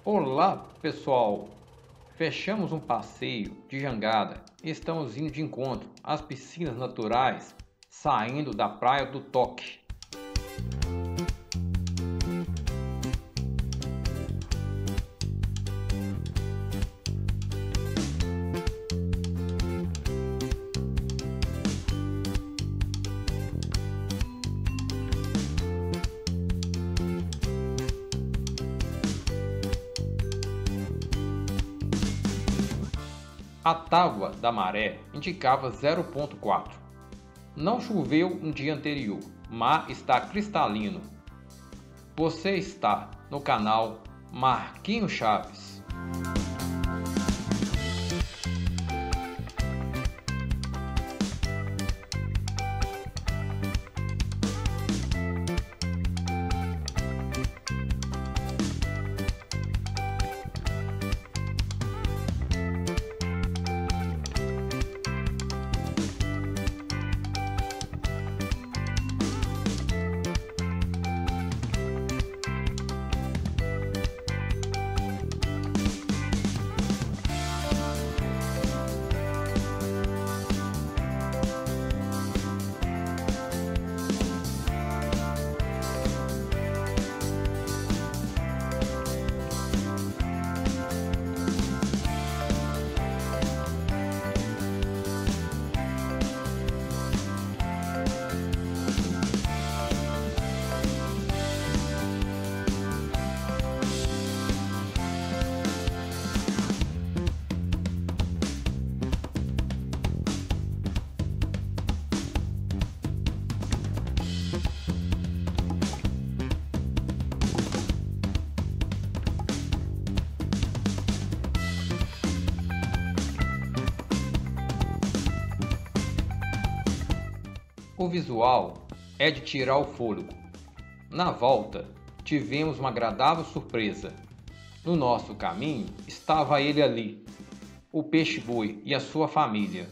Olá, pessoal! Fechamos um passeio de jangada e estamos indo de encontro às piscinas naturais, saindo da Praia do Toque. A tábua da maré indicava 0,4. Não choveu no dia anterior, mar está cristalino. Você está no canal Marquinhos Chaves. O visual é de tirar o fôlego. Na volta, tivemos uma agradável surpresa. No nosso caminho estava ele ali, o peixe-boi e a sua família.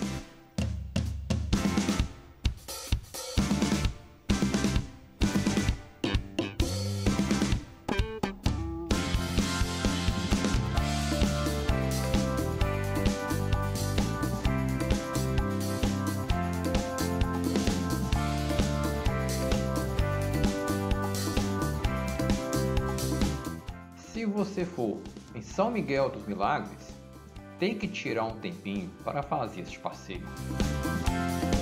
Se você for em São Miguel dos Milagres, tem que tirar um tempinho para fazer este passeio.